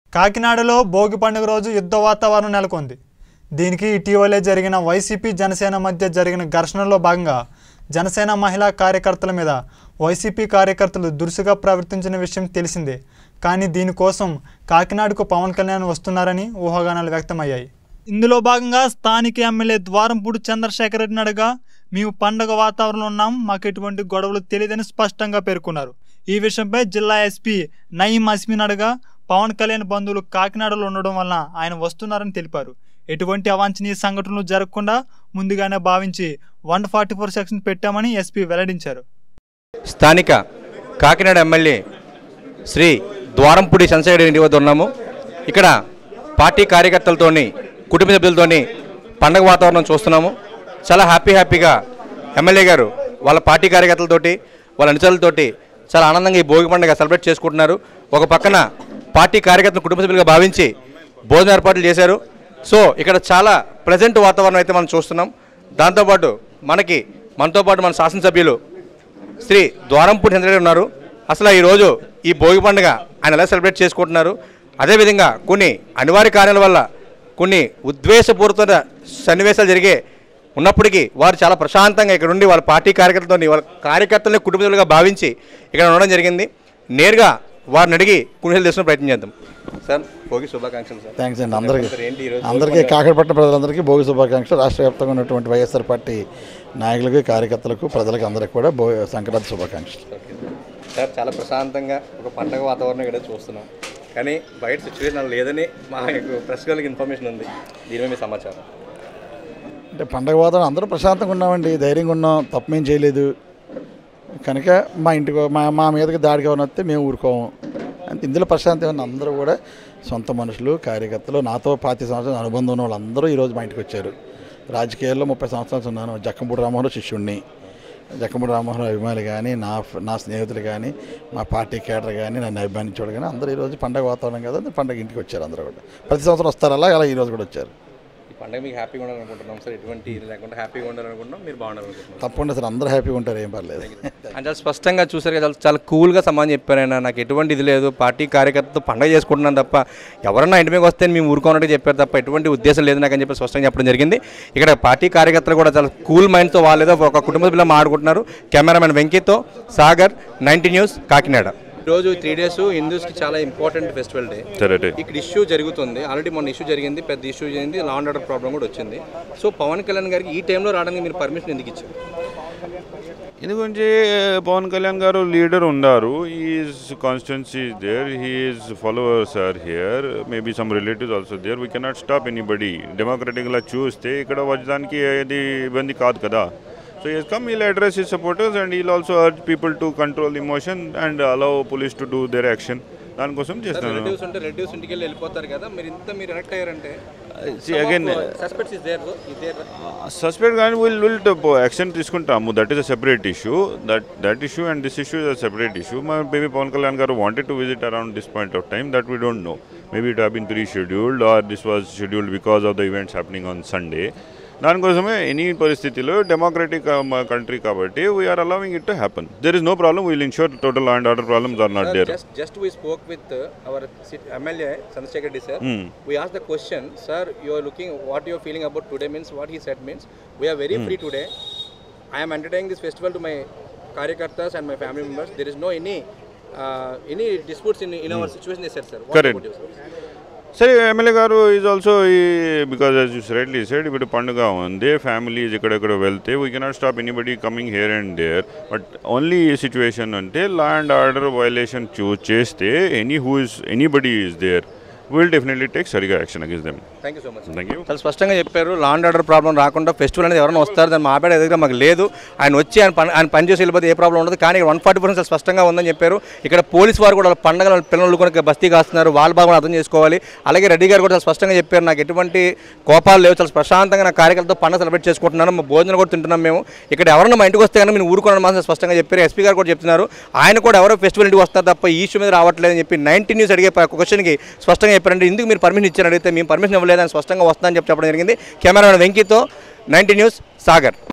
కాకినాడలో భోగి పండుగ రోజు యుద్ధ వాతావరణం నెలకొంది. దీనికి ఇటీవలే జరిగిన వైసీపీ జనసేన మధ్య జరిగిన ఘర్షణలో భాగంగా జనసేన మహిళా కార్యకర్తల మీద వైసీపీ కార్యకర్తలు దురుసుగా ప్రవర్తించిన విషయం తెలిసిందే. కానీ దీనికోసం కాకినాడకు పవన్ కళ్యాణ్ వస్తున్నారని ఊహాగానాలు వ్యక్తమయ్యాయి. ఇందులో భాగంగా స్థానిక ఎమ్మెల్యే ద్వారంపూడి చంద్రశేఖర్ రెడ్డిని అడగా మేము పండుగ వాతావరణంలో ఉన్నాం, మాకు ఎటువంటి గొడవలు తెలియదని స్పష్టంగా పేర్కొన్నారు. ఈ విషయంపై జిల్లా ఎస్పీ నయీం అస్మిన్ అడగా పవన్ కళ్యాణ్ బంధువులు కాకినాడలో ఉండడం వలన ఆయన వస్తున్నారని తెలిపారు. ఎటువంటి అవాంఛనీయ సంఘటనలు జరగకుండా ముందుగానే భావించి 144 సెక్షన్ పెట్టామని ఎస్పీ వెల్లడించారు. స్థానిక కాకినాడ ఎమ్మెల్యే శ్రీ ద్వారంపూడి చంద్రశేఖర్ ఇంటి వద్ద ఉన్నాము. ఇక్కడ పార్టీ కార్యకర్తలతోని కుటుంబ సభ్యులతోని పండగ వాతావరణం చూస్తున్నాము. చాలా హ్యాపీగా ఎమ్మెల్యే గారు వాళ్ళ పార్టీ కార్యకర్తలతోటి వాళ్ళ అనుచరులతోటి చాలా ఆనందంగా ఈ భోగి పండుగ సెలబ్రేట్ చేసుకుంటున్నారు. ఒక పక్కన పార్టీ కార్యకర్తలు కుటుంబ సభ్యులుగా భావించి భోజన ఏర్పాట్లు చేశారు. సో ఇక్కడ చాలా ప్లెజెంట్ వాతావరణం అయితే మనం చూస్తున్నాం. దాంతోపాటు మనతో పాటు మన శాసనసభ్యులు శ్రీ ద్వారంపూడి చంద్ర ఉన్నారు. అసలు ఈరోజు ఈ భోగి పండుగ ఆయన ఎలా సెలబ్రేట్ చేసుకుంటున్నారు, అదేవిధంగా కొన్ని అనివార్య కారణాల వల్ల కొన్ని ఉద్వేషపూరిత సన్నివేశాలు జరిగే ఉన్నప్పటికీ వారు చాలా ప్రశాంతంగా ఇక్కడ ఉండి వాళ్ళ పార్టీ కార్యకర్తలని కుటుంబీకులుగా భావించి ఇక్కడ ఉండడం జరిగింది. నేరుగా వారిని అడిగి కొన్ని తెలుసుకునే ప్రయత్నం చేద్దాం. సార్, భోగి శుభాకాంక్షలు. సార్, థ్యాంక్స్ అండి. అందరికీ కాకినాడ ప్రజలందరికీ భోగి శుభాకాంక్షలు. రాష్ట్ర వ్యాప్తంగా ఉన్నటువంటి వైఎస్ఆర్ పార్టీ నాయకులకు, కార్యకర్తలకు, ప్రజలకు అందరికీ కూడా సంక్రాంతి శుభాకాంక్షలు. సార్, చాలా ప్రశాంతంగా ఒక పండగ వాతావరణం ఇక్కడ చూస్తున్నాం, కానీ బయట సిచ్యువేషన్ లేదని మాకు ప్రెస్ వాళ్ళకి ఇన్ఫర్మేషన్ ఉంది. దీని మీద మీ సమాచారం అంటే పండగ వాతావరణం అందరూ ప్రశాంతంగా ఉన్నామండి, ధైర్యంగా ఉన్నాం, తప్పమేం చేయలేదు. కనుక మా ఇంటికి మా మీదకి దాడికి ఎవరైనా వస్తే మేము ఊరుకోము. అంటే ఇందులో ప్రశాంతం అందరూ కూడా సొంత మనుషులు, కార్యకర్తలు, నాతో 25 సంవత్సరాల అనుబంధం ఉన్న వాళ్ళందరూ ఈరోజు మా ఇంటికి వచ్చారు. రాజకీయాల్లో 30 సంవత్సరాలు ఉన్నాను. జక్కంపూడి రామోహన్ శిష్యుడిని, జక్కంపూడి రామోహన్ అభిమానులు కానీ, నా స్నేహితులు కానీ, మా పార్టీ కేడర్ కానీ, నన్ను అభిమానించేవాడు కానీ అందరూ ఈరోజు పండగ వాతావరణం కదా, పండగ ఇంటికి వచ్చారు. అందరూ కూడా ప్రతి సంవత్సరం వస్తారు. అలా ఈరోజు కూడా వచ్చారు. పండుగ మీకు హ్యాపీగా ఉండాలనుకుంటున్నాం సార్. ఎటువంటి ఇది లేకుండా హ్యాపీగా ఉండాలనుకుంటున్నాం, మీరు బాగుండాలనుకుంటున్నాం. తప్పకుండా సార్, అందరూ హ్యాపీగా ఉంటారు, ఏం పర్లేదు. అంటే చాలా స్పష్టంగా చూసారు కదా, చాలా కూల్గా సమాధానం చెప్పారైనా. నాకు ఎటువంటి ఇది లేదు, పార్టీ కార్యకర్తతో పండుగ చేసుకుంటున్నాను తప్ప ఎవరన్నా ఇంటి మీద వస్తే మేము ఊరుకోనట్టు చెప్పారు తప్ప ఎటువంటి ఉద్దేశం లేదు నాకు అని చెప్పి స్పష్టంగా చెప్పడం జరిగింది. ఇక్కడ పార్టీ కార్యకర్తలు కూడా చాలా కూల్ మైండ్తో వాళ్ళేదో ఒక కుటుంబ సభ్యులు మాట్లాడుకుంటున్నారు. కెమెరామెన్ వెంకీతో సాగర్, 90 న్యూస్, కాకినాడ. రోజు 3 days హిందూస్కి చాలా ఇంపార్టెంట్ ఫెస్టివల్ డే. ఇక్కడ ఇష్యూ జరుగుతుంది, ఆల్రెడీ మొన్న ఇష్యూ జరిగింది, పెద్ద ఇష్యూ జరిగింది, లా అండ్ ఆర్డర్ ప్రాబ్లం కూడా వచ్చింది. సో పవన్ కళ్యాణ్ గారికి ఈ టైంలో రావడానికి మీరు పర్మిషన్ ఎందుకు ఇచ్చారు? ఎందుకంటే పవన్ కళ్యాణ్ గారు లీడర్ ఉన్నారు, is constituency is there, his followers are here, maybe some relatives also there. We cannot stop anybody. డెమోక్రటిక్గా చూస్తే ఇక్కడ వచ్చడానికి ఏది ఇబ్బంది కాదు కదా. So he has come, he'll address his supporters and he'll also urge people to control emotion and allow police to do their action. దానికోసం చేస్తాను. Reduce ఇంటికి వెళ్ళిపోతారు కదా, మీరు ఎలక్ట్ అయ్యారంటే సస్పెక్ట్ కానీ విల్ యాక్షన్ తీసుకుంటాము. That is a separate issue. That issue and this issue is a separate issue. Maybe Pawan Kalyan garu wanted to visit around this point of time, that we don't know. Maybe it have been prescheduled or this was scheduled because of the events happening on Sunday. దానికోసమే any పరిస్థితిలో democratic country కాబట్టి we are allowing it to happen. There is no problem. Will ensure total law and order problems are not there. Just we spoke with our MLA Chandra Reddy sir. We asked the question, sir, you are looking what you are feeling about today means what he said means we are very free today. I am entertaining this festival to my karyakartas and my family members. There is no any disputes in our situation, they said, sir. What Correct. about you, sir? సరే, MLA garu is also because as you rightly said, ఇప్పుడు పండుగ ఉంది, families ఎక్కడెక్కడ వెళ్తే we cannot stop anybody coming here and there. But only situation అంటే law and order violation చేస్తే anybody is there, will definitely take సరిగా action against them. Thank you so much. Thank you. చాలా స్పష్టంగా చెప్పారు, law and order problem రాకుండా festival అనేది ఎవరైనా వస్తారు, దాన్ని మాపేట దగ్గర మాకు లేదు. ఆయన వచ్చి ఆయన పనిచేసి వెళ్ళిపోతే ఏ ప్రాబ్లం ఉండదు. కానీ 140% చాలా స్పష్టంగా ఉందని చెప్పారు. ఇక్కడ పోలీసు వారు కూడా పండుగ పిల్లలు కూడా బస్తీ కాస్తున్నారు, వాళ్ళ భాగం అర్థం చేసుకోవాలి. అలాగే రెడ్డి గారు కూడా చాలా స్పష్టంగా చెప్పారు, నాకు ఎటువంటి కోపాలు లేవు, చాలా ప్రశాంతంగా నా కార్యకర్తతో పండుగ సెలబ్రేట్ చేసుకుంటున్నాను, మా భోజనం కూడా తింటున్నాం మేము. ఇక్కడ ఎవరైనా మా ఇంటికి వస్తే కానీ మీరు ఊరుకోవడం మాత్రం స్పష్టంగా చెప్పారు. ఎస్పీ గారు కూడా చెప్తున్నారు, ఆయన కూడా ఎవరో ఫెస్టివల్ ఇంటికి వస్తారు తప్ప ఈ ఇష్యూ మీద రావట్లేదని చెప్పి 90 న్యూస్ అడిగే క్వశ్చన్కి స్పష్టంగా చెప్పారంటే ఎందుకు మీరు పర్మిషన్ ఇచ్చారు అడిగితే మేము పర్మిషన్ ఇవ్వలేదని స్పష్టంగా వస్తుందని చెప్పడం జరిగింది. కెమెరామెన్ వెంకీతో 90 న్యూస్, సాగర్.